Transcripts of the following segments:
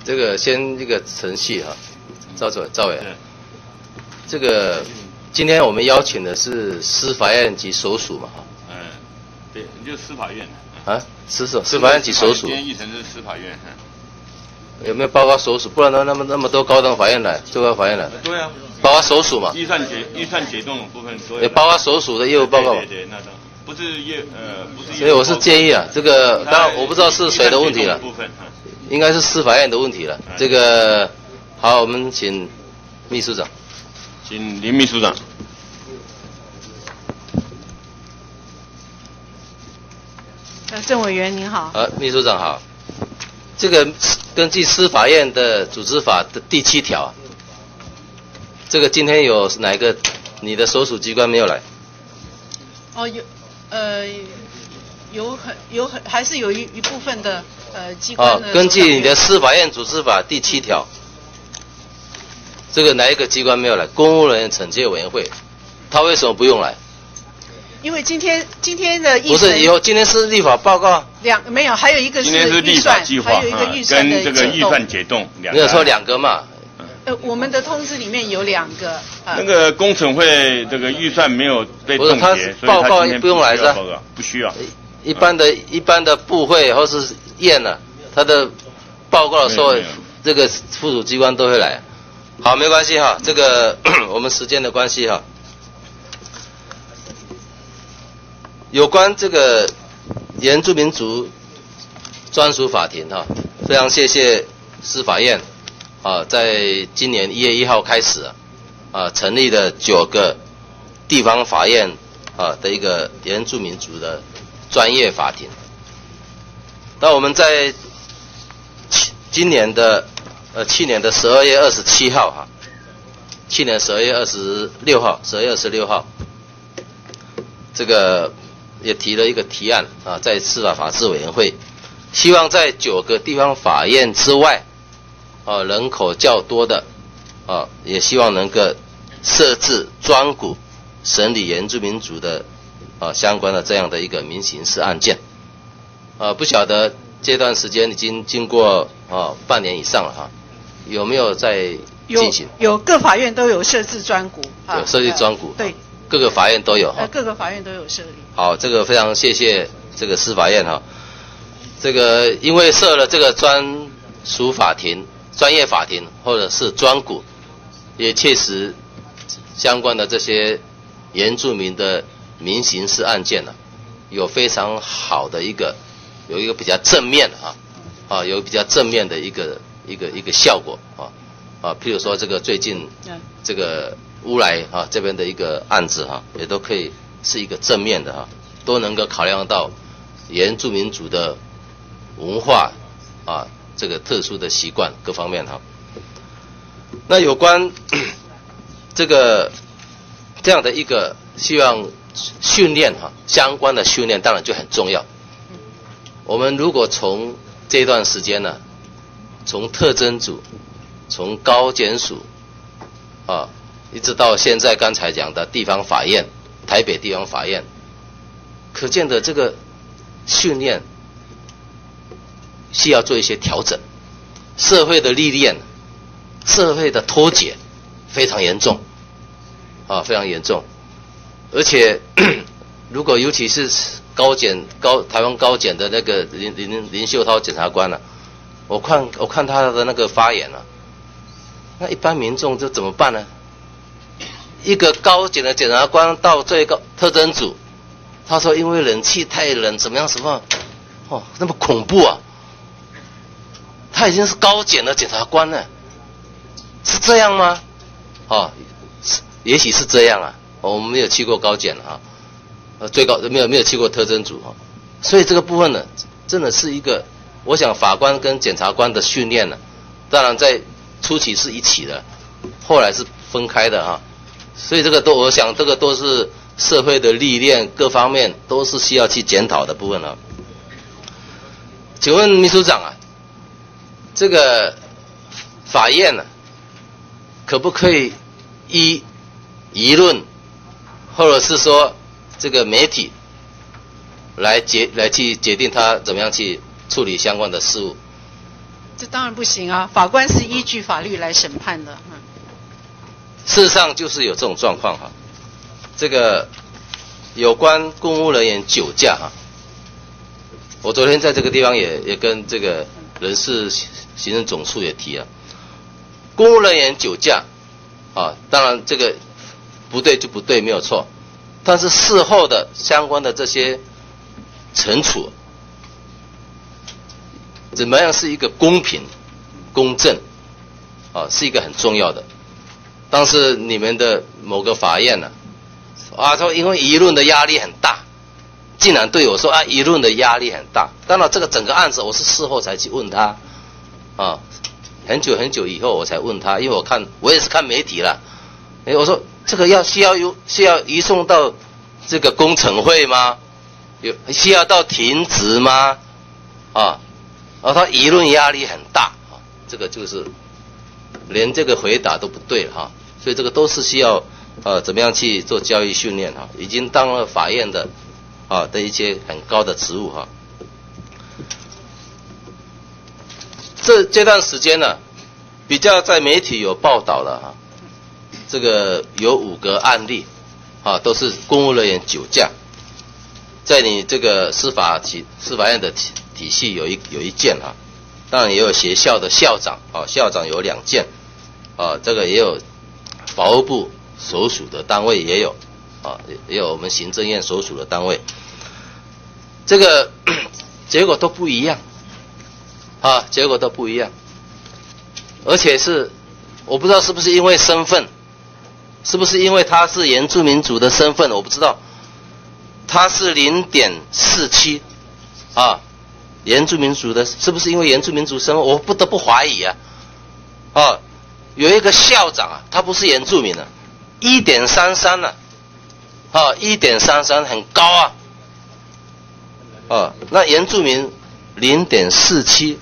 这个先一个程序哈，赵委，这个今天我们邀请的是司法院及所属嘛哈。 对，你就司法院。 啊，司法院及所属。 今天议程是司法院。 有没有包括所属？不然那么多高等法院来，最高法院来。 对啊。 包括所属嘛。 预算解冻的部分所有。 也包括所属的业务报告嘛。 对，那不是不是。 所以我是建议啊，这个当然我不知道是谁的问题了。应该是司法院的问题了。这个好，我们请秘书长。 请林秘书长。 郑委员您好。 秘书长好。这个根据司法院的组织法的第7条，这个今天有哪个你的所属机关没有来？ 哦，还是有一部分的机关的。 根据你的司法院组织法第7条，这个哪一个机关没有来？公务人员惩戒委员会，他为什么不用来？ 因为今天的议程不是今天是立法报告。 没有，还有一个是预算，还有一个预算的跟这个预算解冻没有说2个嘛？ 我们的通知里面有2个。 那个工程会这个预算没有被冻结， 所以他报告不用来是吧？ 不需要。 一般的部会或是院呢，他的报告的时候，这个附属机关都会来。好，没关系哈，这个我们时间的关系哈。有关这个原住民族专属法庭哈，非常谢谢司法院在今年1月1号开始成立了9个地方法院的一个原住民族的专业法庭。那我们在去年的12月27号哈，去年12月26号，这个也提了一个提案在司法法制委员会，希望在9个地方法院之外人口较多的也希望能够设置专股审理原住民族的相关的这样的一个民刑事案件。不晓得这段时间已经经过半年以上了哈，有没有在进行？ 有各法院都有设置专股。 有设置专股。 对。 各个法院都有各个法院都有设立。 好，这个非常谢谢这个司法院哈。这个因为设了这个专属法庭、专业法庭或者是专股，也确实相关的这些原住民的民刑事案件有非常好的有一个比较正面有比较正面的一个效果譬如说这个最近这个乌来这边的一个案子也都可以是一个正面的都能够考量到原住民族的文化这个特殊的习惯各方面那有关这样的一个希望训练相关的训练当然就很重要。我们如果从这段时间从特侦组、从高检署一直到现在刚才讲的地方法院，台北地方法院，可见的这个训练需要做一些调整，社会的历练、社会的脱节非常严重非常严重，而且如果尤其是台湾高检的那个林秀涛检察官我看他的那个发言那一般民众就怎么办呢？一个高检的检察官到最高特侦组，他说因为冷气太冷，怎么样什么那么恐怖他已经是高检的检察官了，是这样吗？也许是这样我们没有去过高检最高没有去过特侦组所以这个部分真的是一个，我想法官跟检察官的训练当然在初期是一起的，后来是分开的所以我想这个都是社会的历练，各方面都是需要去检讨的部分请问秘书长这个法院可不可以依舆论或者是说这个媒体来去决定他怎么样去处理相关的事务？ 这当然不行啊，法官是依据法律来审判的。 事实上就是有这种状况哈。这个有关公务人员酒驾哈，我昨天在这个地方也跟这个人事行政总处也提了，公务人员酒驾啊，当然这个不对就不对，没有错，但是事后的相关的这些惩处，怎么样是一个公平、公正啊，是一个很重要的。当时你们的某个法院呢，说因为舆论的压力很大，竟然对我说舆论的压力很大。当然这个整个案子我是事后才去问他，很久很久以后我才问他，因为我也是看媒体了，我说这个需要移送到这个工程会吗？需要到停职吗？他舆论压力很大这个就是连这个回答都不对了所以这个都是需要怎么样去做教育训练已经当了法院的的一些很高的职务这段时间呢，比较在媒体有报道的这个有5个案例都是公务人员酒驾，在你这个司法院的体系有一件当然也有学校的校长校长有2件这个也有法务部所属的单位也有也有我们行政院所属的单位，这个结果都不一样结果都不一样，而且是我不知道是不是因为身份，是不是因为他是原住民族的身份，我不知道，他是 0.47原住民族的，是不是因为原住民族身份？我不得不怀疑有一个校长他不是原住民的，1.331.33很高那原住民 0.47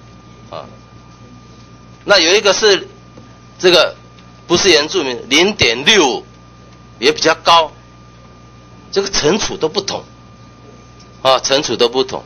那有一个是这个不是原住民 0.65 也比较高，这个惩处都不同惩处都不同。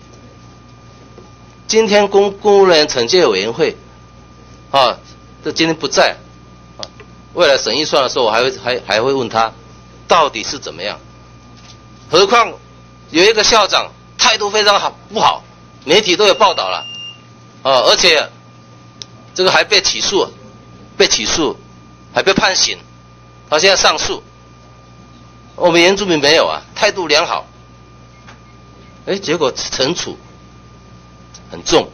今天公务人员惩戒委员会这今天不在未来审预算的时候我还会问他到底是怎么样，何况有一个校长态度非常不好，媒体都有报道了而且这个还被起诉还被判刑，他现在上诉。我们原住民没有态度良好，结果惩处很重，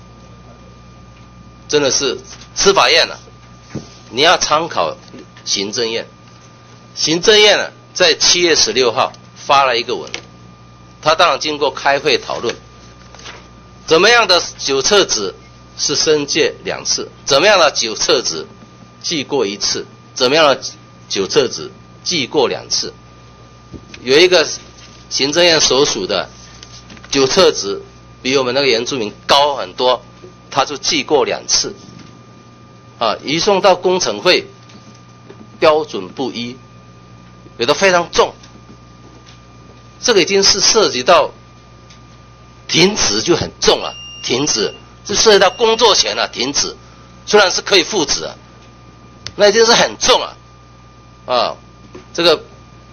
真的是司法院你要参考行政院。行政院在7月16号发了一个文，他当然经过开会讨论，怎么样的酒测值是申诫2次，怎么样的酒测值记过1次，怎么样的酒测值记过2次。有一个行政院所属的酒测值比我们那个原住民高很多，他就记过2次移送到工程会标准不一，有的非常重，这个已经是涉及到停职就很重了，停职就涉及到工作权停职，虽然是可以复职那已经是很重了这个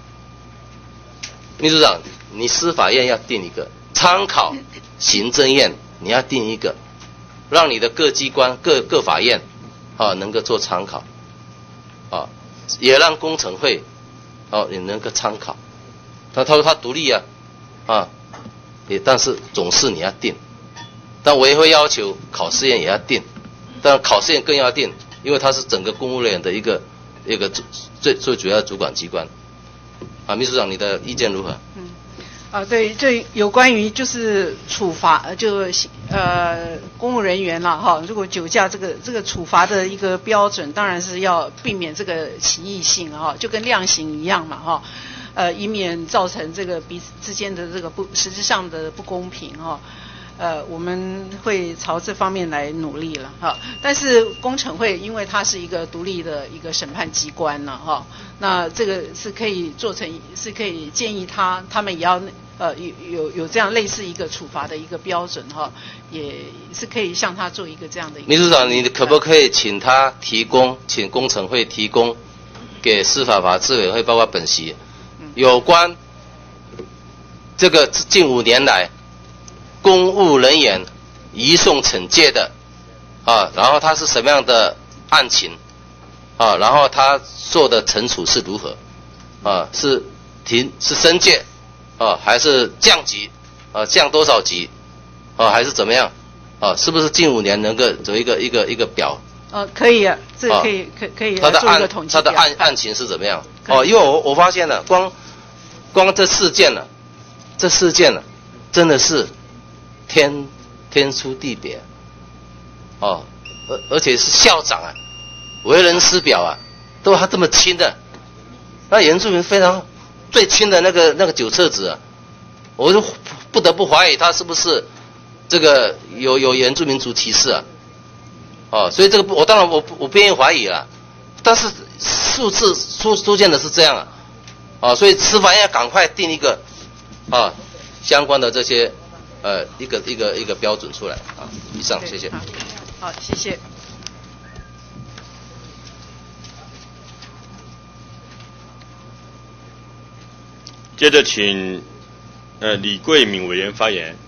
秘书长，你司法院要定一个，参考行政院你要定一个，让你的各机关各法院能够做参考也让工程会也能够参考。他说他独立但是总是你要定，但我也会要求考试院也要定，但考试院更要定，因为它是整个公务人员的一个最主要的主管机关秘书长你的意见如何？ 对，这有关于就是处罚公务人员如果酒驾这个处罚的一个标准，当然是要避免这个歧义性就跟量刑一样嘛以免造成这个彼此之间的这个实质上的不公平我们会朝这方面来努力了但是工程会因为它是一个独立的一个审判机关那这个是可以建议他们也要有这样类似一个处罚的一个标准哈，也是可以向他做一个这样的一个。 秘书长，你可不可以请他请工程会提供给司法法制委员会，包括本席，有关这个近5年来公务人员移送惩戒的然后他是什么样的案情然后他做的惩处是如何是升戒还是降级降多少级还是怎么样是不是近5年能够有一个表？ 可以啊，这个可以他的做一个统计表。 他的案情是怎么样？因为我发现了，光这事件了，真的是天出地别而且是校长为人师表都他这么轻的，那原住民非常最轻的那个酒测子我就不得不怀疑他是不是这个有原住民族歧视所以这个当然我不愿意怀疑了，但是数次出现的是这样所以司法院要赶快定一个相关的这些一个标准出来以上谢谢。 好，谢谢。 接着请李桂敏委员发言。